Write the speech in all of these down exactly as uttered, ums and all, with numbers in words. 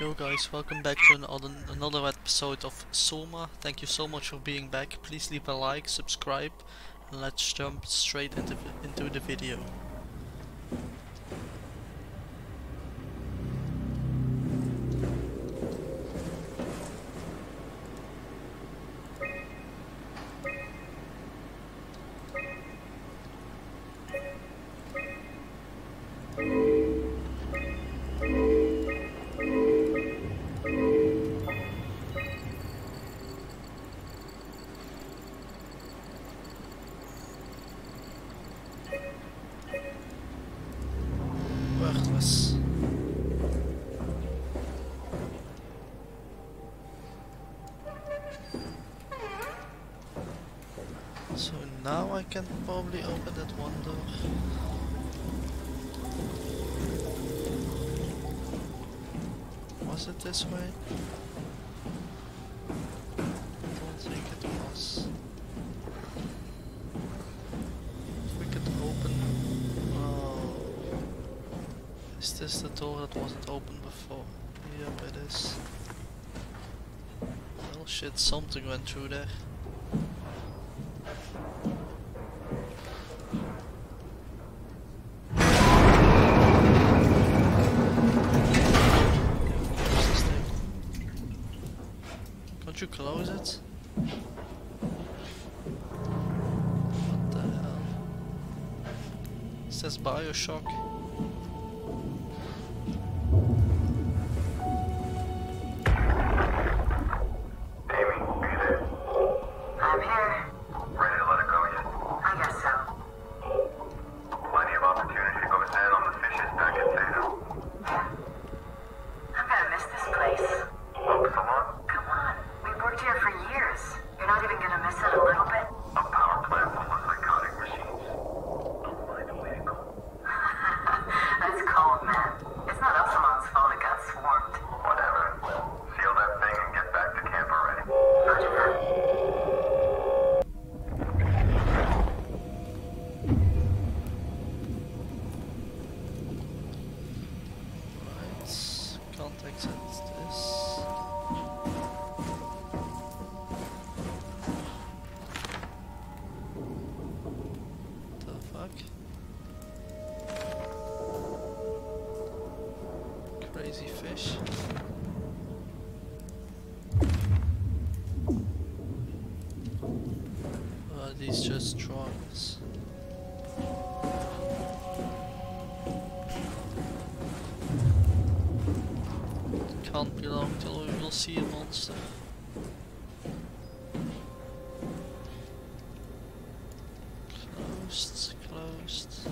Yo guys, welcome back to another, another episode of Soma. Thank you so much for being back. Please leave a like, subscribe, and let's jump straight into, into the video. Worthless. So now I can probably open that one door. Was it this way? I don't think it was. If we could open... Oh. Is this the door that wasn't open before? Yep, it is. Well shit, something went through there. Can't you close it? What the hell? It says Bioshock. Crazy fish. Are these just drawings? Can't be long till we will see a monster. Closed, closed.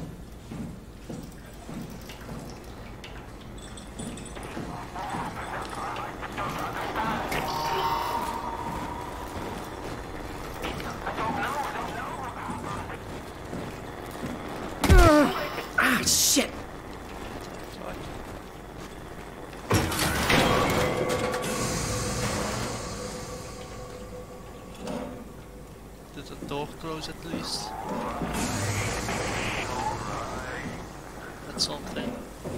Shit! Did the door close at least? That's something.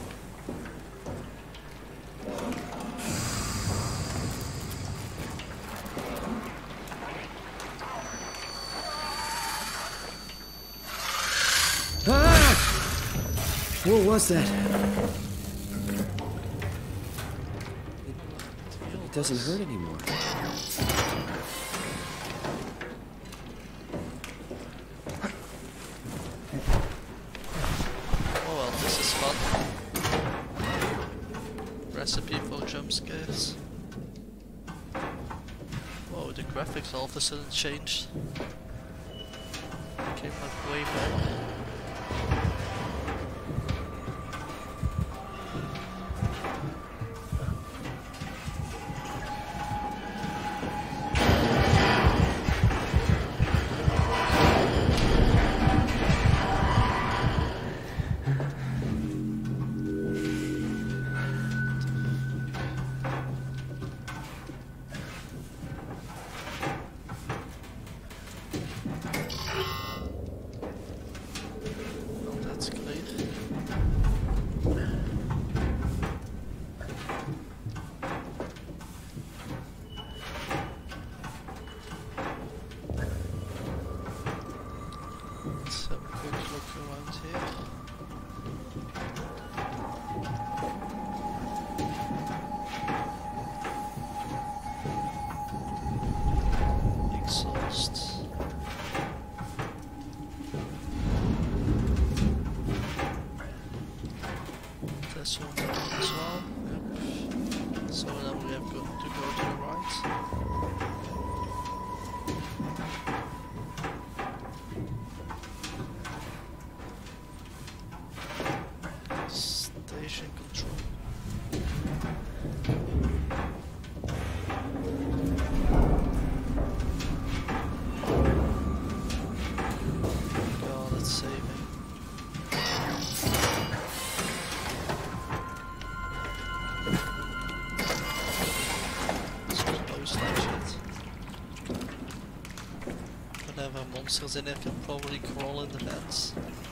What was that? It, it doesn't hurt anymore. Oh well, this is fun. Recipe for jump scares. Whoa, the graphics all of a sudden changed. Came like way back. whenever monsters in it can probably crawl in the vents.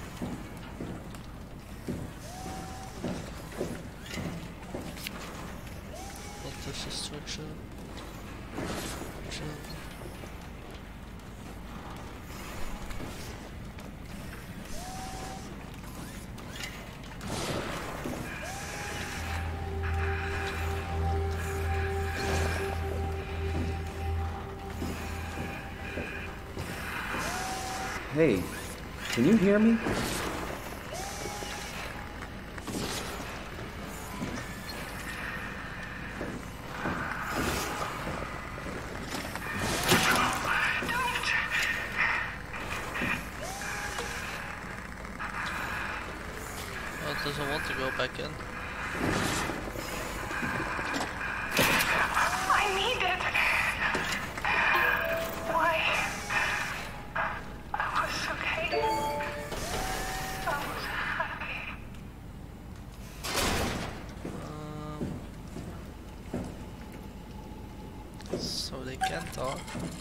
Not touch the structure. Structure. Hey, can you hear me? Well, it doesn't want to go back in. I need it. Why? I was okay. I was happy. Um, so they can talk.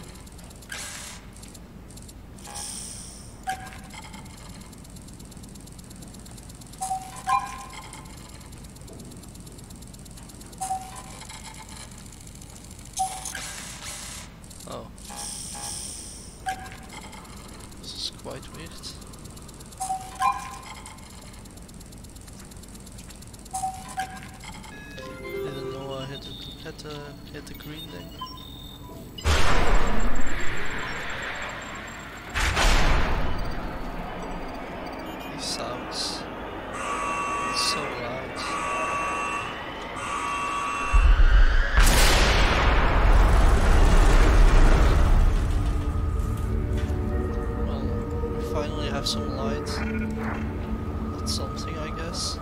Oh. This is quite weird. Didn't know I hit, had to hit the green thing. These sounds. It's so loud. Finally have some light. That's something, I guess.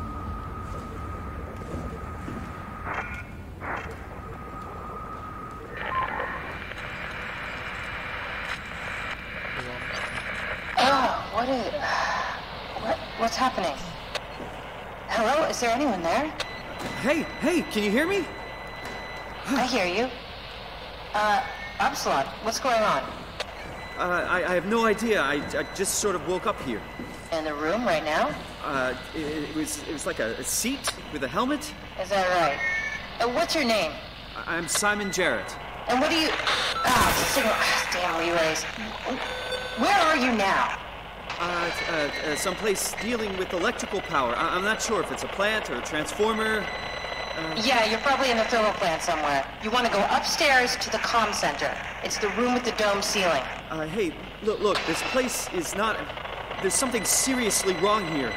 Oh, what is... What, what's happening? Hello? Is there anyone there? Hey, hey, can you hear me? I hear you. Uh, Absalom, what's going on? Uh, I, I have no idea. I, I just sort of woke up here. In the room right now? Uh, it, it was it was like a, a seat with a helmet. Is that right? Uh, what's your name? I, I'm Simon Jarrett. And what do you... Ah, the signal... Damn relays. Where are you now? Uh, uh, uh, someplace dealing with electrical power. I, I'm not sure if it's a plant or a transformer. Uh, Yeah, you're probably in the thermal plant somewhere. You want to go upstairs to the comm center. It's the room with the dome ceiling. uh, hey, look, look, this place is not... There's something seriously wrong here.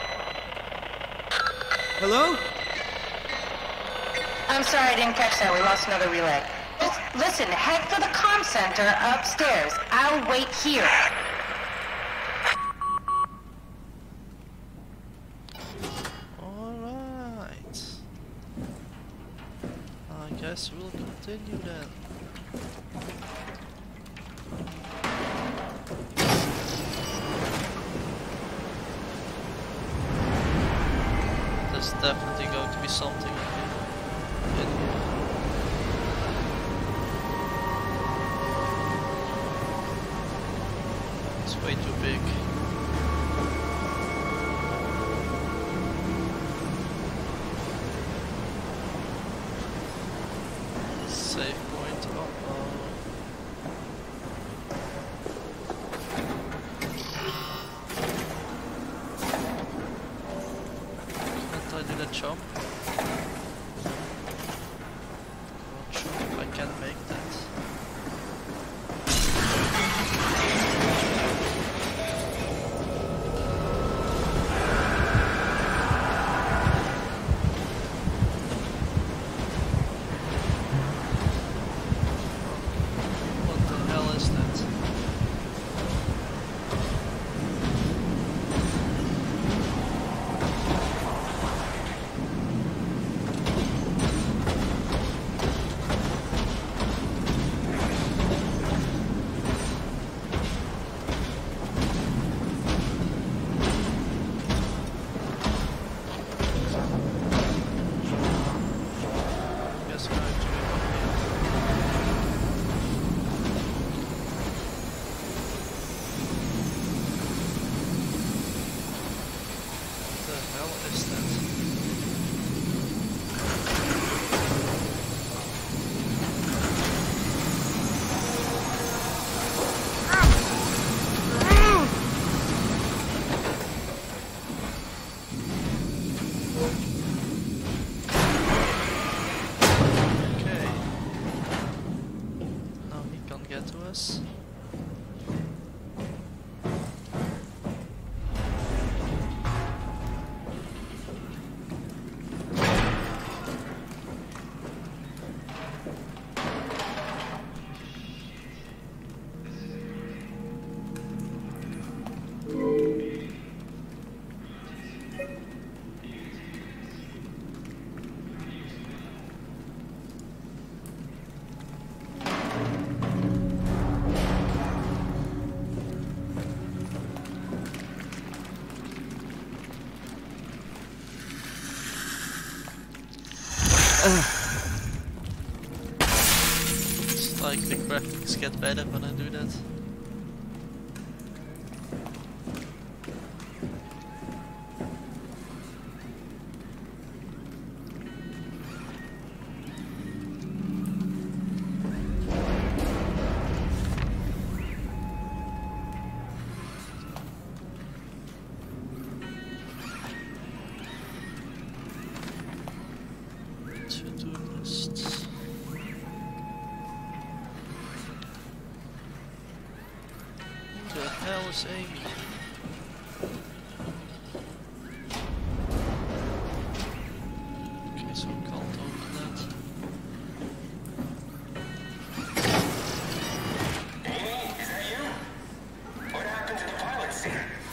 Hello? I'm sorry I didn't catch that. We lost another relay. Just listen, head for the comm center upstairs. I'll wait here. Alright. I guess we'll continue then. There's definitely going to be something in here. In here. It's way too big. Save point. Uh-oh. Can't I do the jump? Not sure if I can make that. get to us. It's like the graphics get better when I do that. Amy. Okay, so I can't open that. Amy, is that you? What happened to the pilot seat?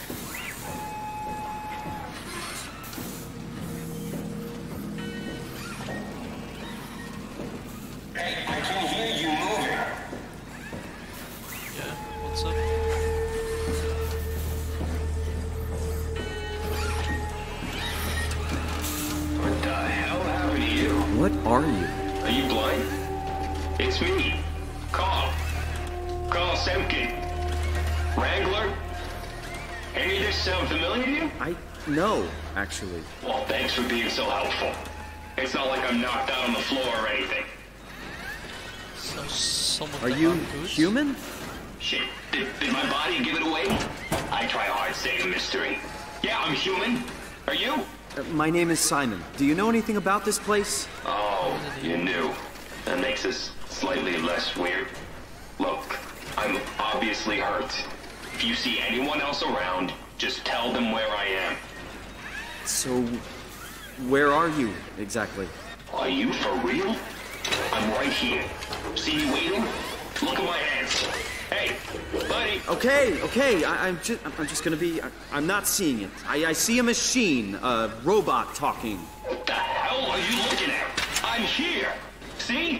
Hey, I can hear you moving. Yeah, what's up? What are you? Are you blind? It's me, Carl. Carl Semkin. Wrangler? Any of this sound familiar to you? I know, actually. Well, thanks for being so helpful. It's not like I'm knocked out on the floor or anything. So some of Are them you are good? human? Shit, did, did my body give it away? I try hard staying a mystery. Yeah, I'm human. Are you? Uh, my name is Simon. Do you know anything about this place? Oh, you knew. That makes this slightly less weird. Look, I'm obviously hurt. If you see anyone else around, just tell them where I am. So, where are you, exactly? Are you for real? I'm right here. See me waiting? Look at my hands. Hey, buddy. Okay, okay, I, I'm just, I'm just gonna be, I, I'm not seeing it. I, I see a machine, a robot talking. What the hell are you looking at? I'm here. See?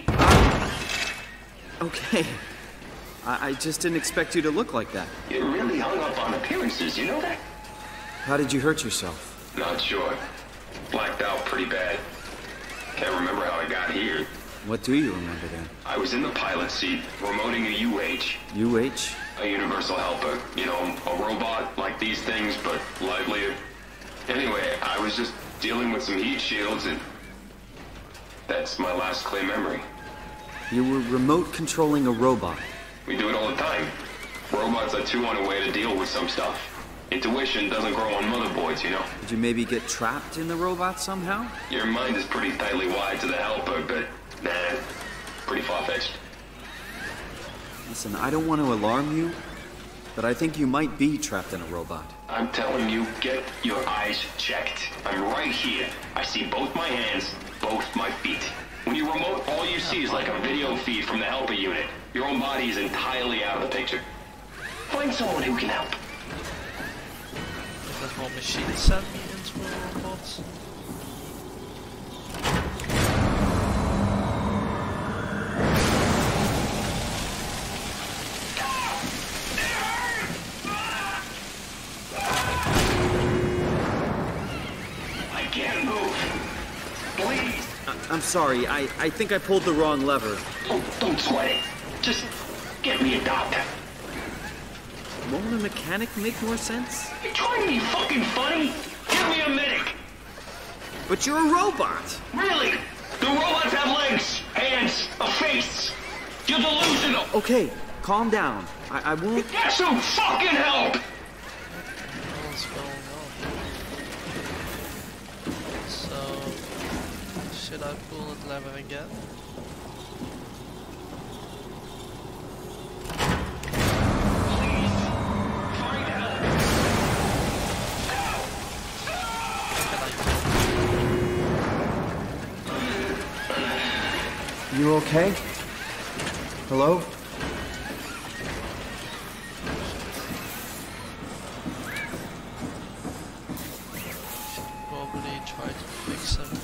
Okay. I, I just didn't expect you to look like that. You're really hung up on appearances, you know that? How did you hurt yourself? Not sure. Blacked out pretty bad. Can't remember how I got here. What do you remember then? I was in the pilot seat, remoting a U H. U H? A universal helper. You know, a robot like these things, but livelier. Anyway, I was just dealing with some heat shields and... that's my last clear memory. You were remote controlling a robot. We do it all the time. Robots are too on a way to deal with some stuff. Intuition doesn't grow on motherboards, you know? Did you maybe get trapped in the robot somehow? Your mind is pretty tightly wired to the helper, but nah, pretty far-fetched. Listen, I don't want to alarm you, but I think you might be trapped in a robot. I'm telling you, get your eyes checked. I'm right here. I see both my hands, both my feet. When you remote, all you see is like a video feed from the helper unit. Your own body is entirely out of the picture. Find someone who can help. That more machines send me into a robot. I can't move. Please. I I'm sorry, I, I think I pulled the wrong lever. Oh, don't sweat it. Just get me a doctor. Won't a mechanic make more sense? You trying to be fucking funny? Give me a medic. But you're a robot! Really? The robots have legs, hands, a face. You're delusional. Okay, calm down. I, I won't... Get some fucking help! What's going on? So, should I pull that lever again? you okay? Hello? Probably try to fix him.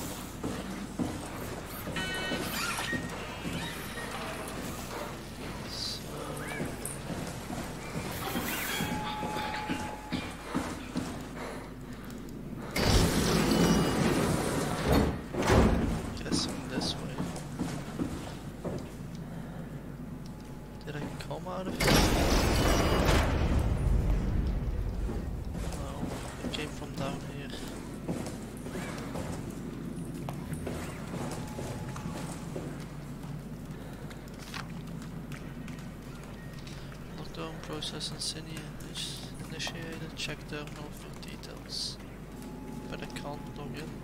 Process initi- initiated, check terminal for details. But I can't log in.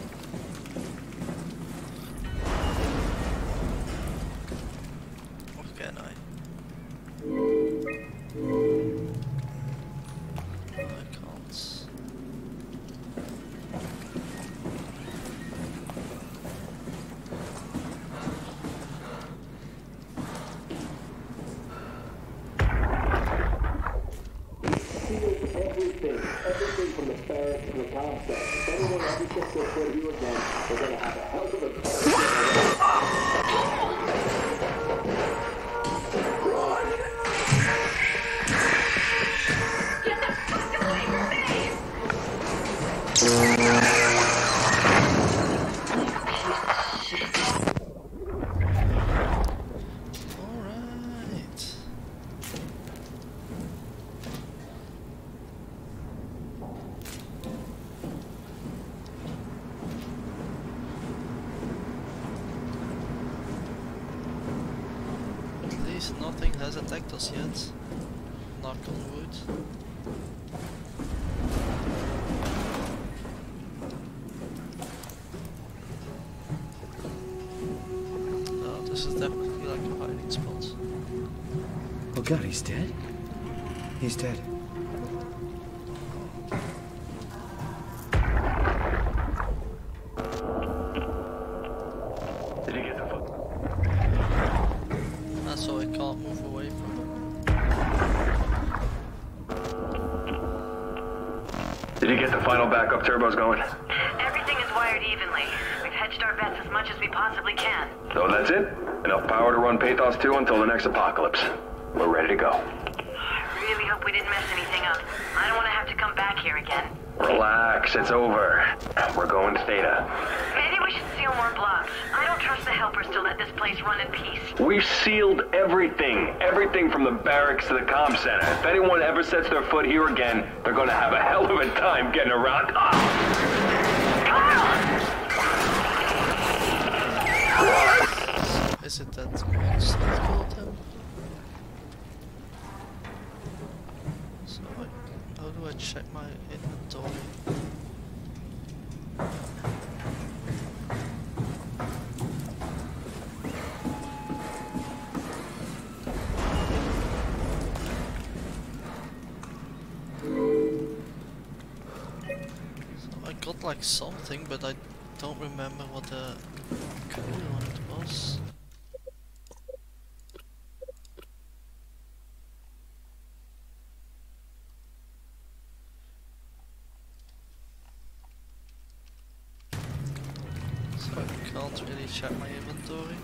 Or can I? No, I can't. Everything, everything from the barracks to the concept. If anyone ever gets their foot here again, they're gonna have a hell of a Get the fuck away from me! Alright. Nothing has attacked us yet. Knock on wood. No, this is definitely like a hiding spot. Oh god, he's dead? He's dead. Did you get the fuck? That's so I can't move away from him. Did you get the final backup turbos going? Everything is wired evenly. We've hedged our bets as much as we possibly can. So that's it? Enough power to run Pathos two until the next apocalypse. We're ready to go. I really hope we didn't mess anything up. I don't want to have to come back here again. Relax, it's over. We're going to Theta. Maybe we should seal more blocks. I don't trust the helpers to let this place run in peace. We've sealed everything. Everything from the barracks to the comm center. If anyone ever sets their foot here again, they're gonna have a hell of a time getting around. Ah! Is it that monster that killed him? So I, how do I check my inventory? So I got like something, but I don't remember what the code on it was. So I can't really check my inventory.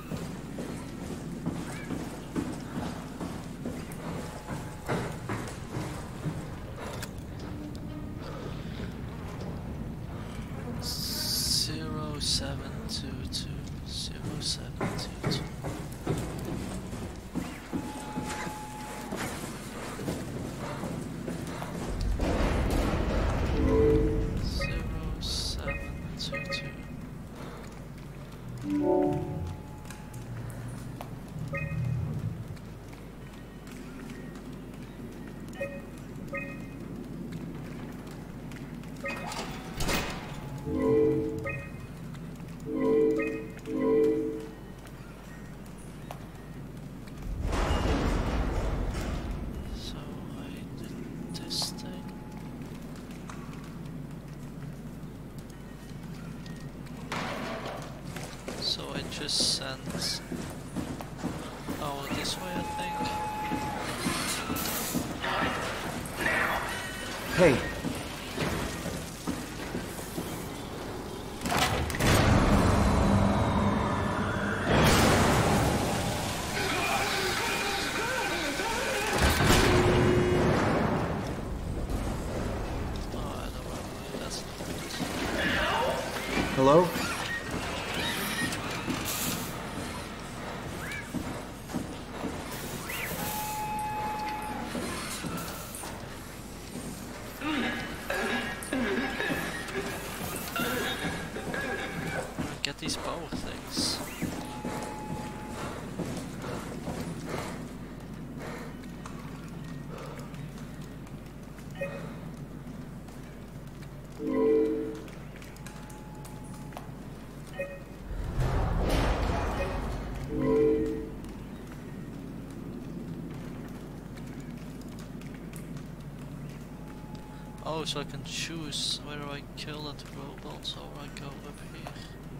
Zero seven two two zero seven two two. Zero seven two two. So I did this thing. So I just sent power this way, I think. Hey. Hello? Get these power things. Oh, so I can choose whether I kill that robot or I go up here.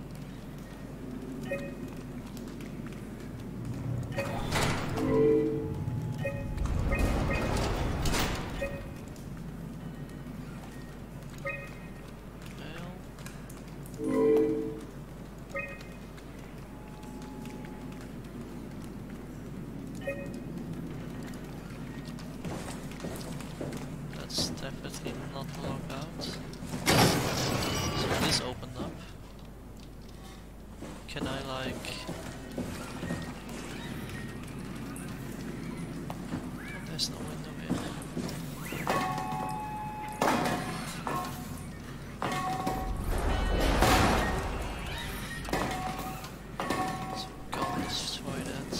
That's definitely not log out. So this opened up. Can I like... Oh, there's no window here. So go destroy that.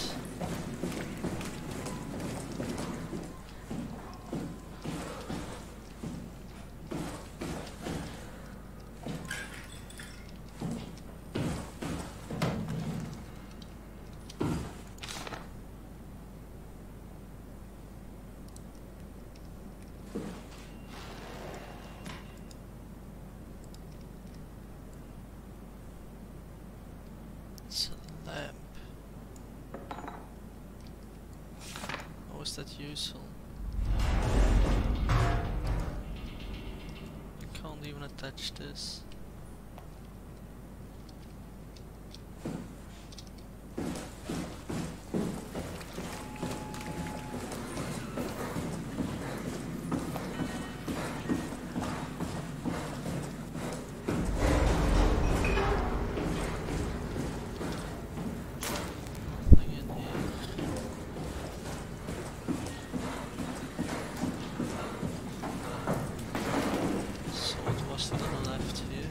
It's a lamp. How is that useful? I can't even attach this. Nothing in here. So it was to the left here.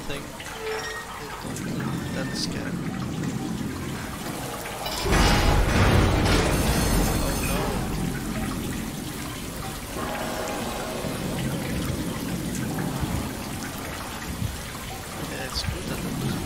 think it don't look that scary. Oh no. Yeah, it's good that it was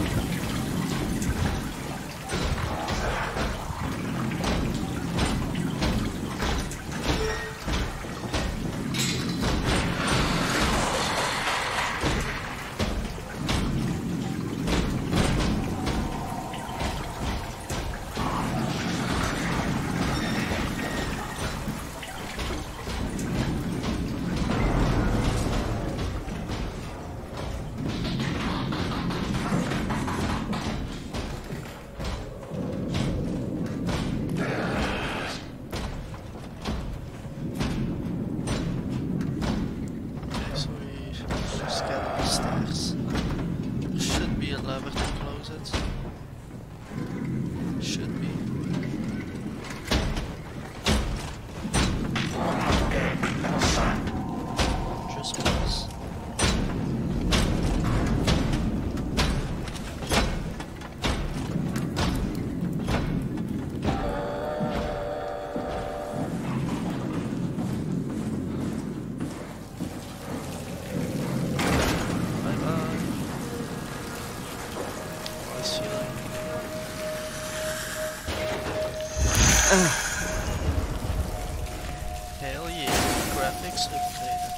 hell yeah, graphics upgraded.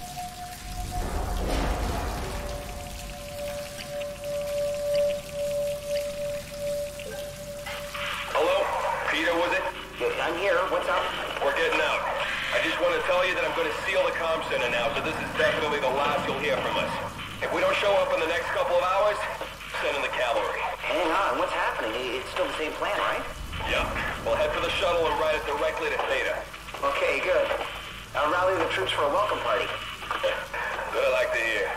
Hello? Peter, was it? Yes, I'm here. What's up? We're getting out. I just want to tell you that I'm going to seal the comm center now, so this is definitely the last you'll hear from us. If we don't show up in the next couple of hours, send in the cavalry. Hang on. What's happening? It's still the same plan, right? Yep. We'll head for the shuttle and ride it directly to Theta. Okay, good. I'll rally the troops for a welcome party. Good, I like to hear.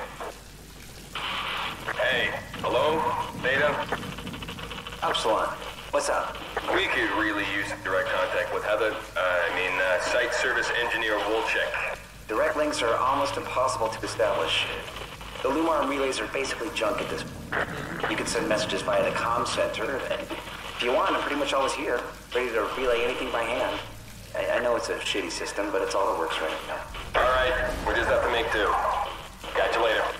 Hey, hello? Theta? Upsilon. What's up? We could really use direct contact with Heather. Uh, I mean, uh, Site Service Engineer Wolchek. Direct links are almost impossible to establish. The Lumar relays are basically junk at this point. You can send messages via the comm center, and if you want, I'm pretty much always here, ready to relay anything by hand. I, I know it's a shitty system, but it's all that works right now. Alright, we just have to make do. Catch you later.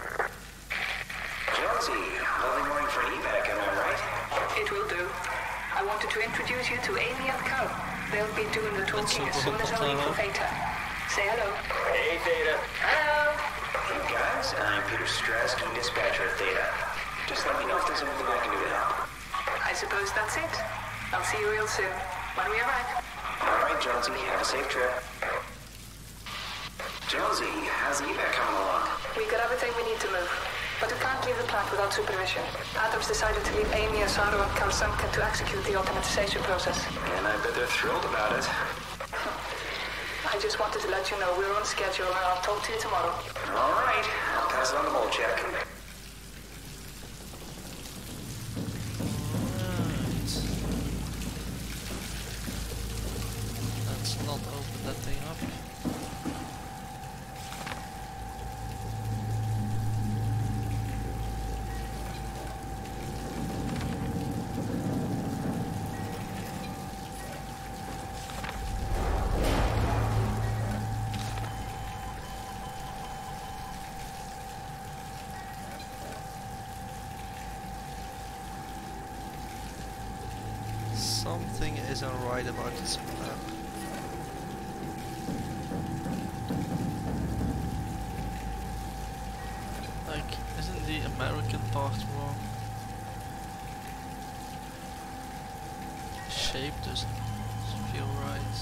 Jonesy, lovely morning for an evac, am I right? It will do. I wanted to introduce you to Amy and Cal. They'll be doing the talking as soon as I leave for Theta. Say hello. Hey, Theta. Hello. Hey guys, I'm Peter Strask, dispatcher at Theta. Just let me know if there's anything I can do to help. I suppose that's it. I'll see you real soon, when we arrive. Alright, Jonesy, have a safe trip. Jonesy, how's the evac coming along? We got everything we need to move, but we can't leave the plant without supervision. Adams decided to leave Amy, Asaro, and Kalsanka to execute the automatization process. And I bet they're thrilled about it. I just wanted to let you know we're on schedule, and I'll talk to you tomorrow. Alright, I'll pass it on to Wolchek. Let's not open that thing up. Something isn't right about this map. Like, isn't the American part wrong? The shape doesn't feel right.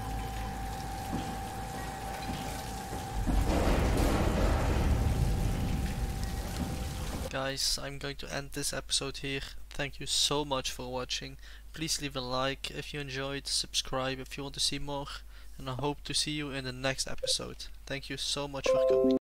Guys, I'm going to end this episode here. Thank you so much for watching. Please leave a like if you enjoyed, subscribe if you want to see more, and I hope to see you in the next episode. Thank you so much for coming.